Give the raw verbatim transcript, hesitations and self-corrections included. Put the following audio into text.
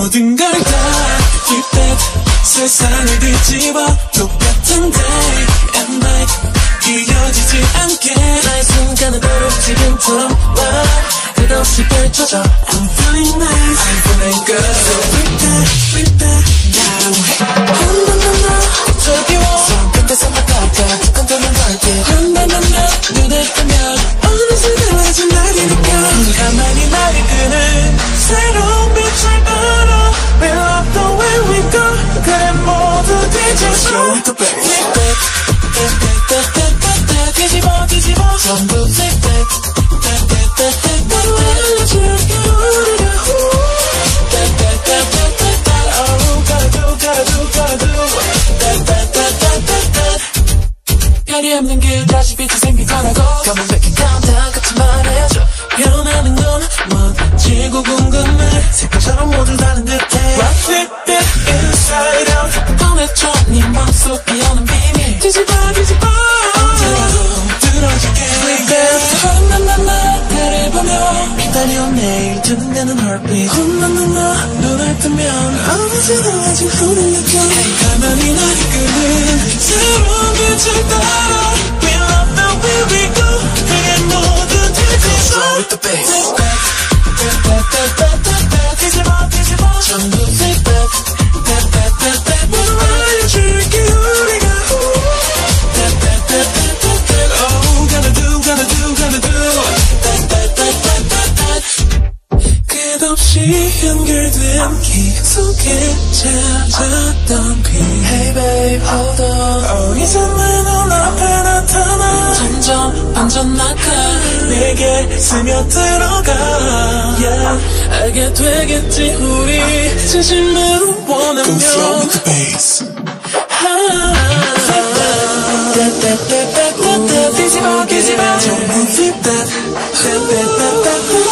모든 걸 다 flip that 세상을 뒤집어 똑같은 day and night 이어지지 않게 나의 순간은 바로 지금처럼 와 끝없이 펼쳐져 I'm feeling nice I'm feeling good So flip that flip that now 한번더너 저기워 손끝에서 막아가 두근두근 걸게 한번더너 눈을 뜨면 어느새 달라진 날이 느껴 가만히 나를 끄는 새로운 빛을 따라 We love the way we go 그래 모두 뒤집어 Flip that 뒤집어 뒤집어 전부 flip that 너로 알려줄게 우리가 Oh gotta do gotta do gotta do 별이 없는 길 다시 빛이 생기더라고 Come on back and count down 같이 말해줘 변하는 건 뭔지고 궁금해 색깔처럼 모두 다른 듯해 Rock flip that inside out 꺼내줘 네 맘속 비오는 비밀 뒤집어 뒤집어 언제라도 들어줄게 Flip that 험난난 나를 보며 기다려온 내일 두근대는 heartbeat 험난난 눈을 뜨면 어느새 달라진 흐름 느껴 가만히 나를 끄는 새로운 빛을 따라 We love the way we go 그게 모두 뒤집어 With the bass 뒤집어 뒤집어 전부 flip that 모두 알려줄게 우리가 Oh gotta do gotta do gotta do 끝없이 연결된 기 속에 찾았던 빛 Hey babe hold on oh 이제 내 눈앞에 나타나 점점 번져나가 내게 스며들어가 yeah 알게 되겠지 우리 진심으로 원하면 Go slow with the bass 뒤집어 뒤집어 전부 flip that